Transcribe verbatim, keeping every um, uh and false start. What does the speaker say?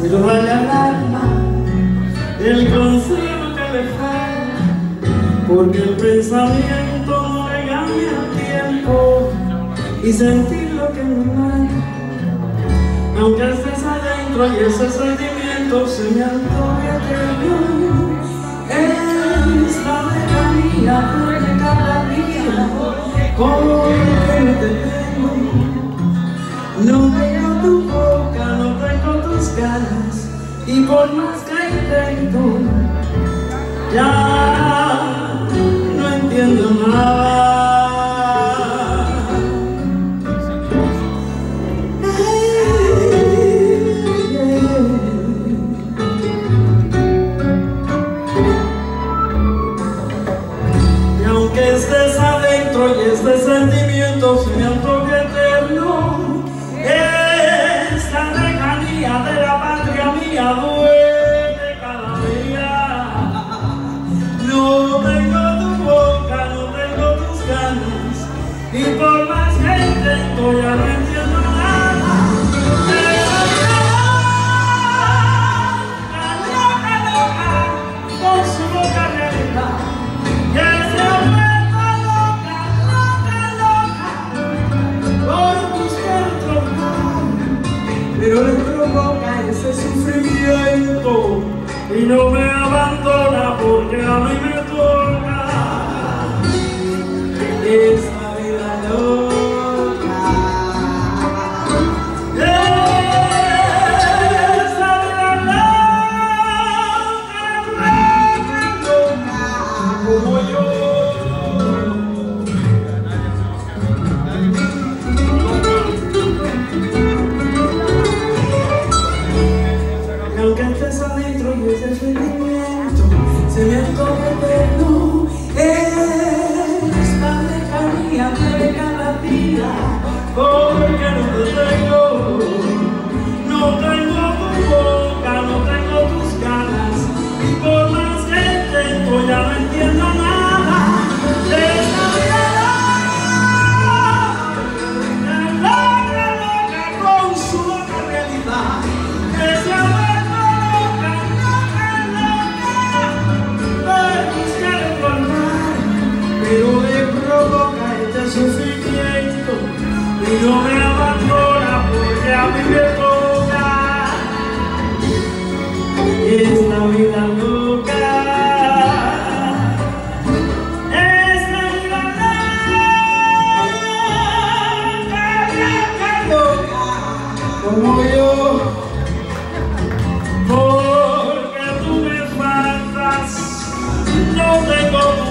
pero vale al alma el consuelo que le falta, porque el pensamiento no le gana al tiempo y sentir lo que me mata. Aunque estés adentro y ese sentimiento se me antoje eterno, esta lejanía duele cada día, porque no te tengo, no tengo tu boca, no tengo tus ganas, y por más que intento, ya no entiendo nada. Que estés adentro y este sentimiento se me antoje eterno, esta lejanía de la patria mía duele cada día. No tengo tu boca, no tengo tus ganas, y por más que intento ya no entiendo nada. Loca, loca, con su boca realidad, que se pero le provoca ese sufrimiento y no me abandona porque a mí me toca esta vida loca, esta vida loca, loca, como yo. Aunque estés adentro y ese sentimiento se me antoja eterno, esta lejanía de cada día, porque no te tengo, no tengo tu boca, no tengo tus ganas, y por más que intento ya no entiendo nada de esta vida loca, loca, con su loca realidad, que se ha pero le provoca este sufrimiento y no me abandona porque a mí me toca esta vida loca, esta vida loca, loca, loca, como yo, porque tú me faltas, no tengo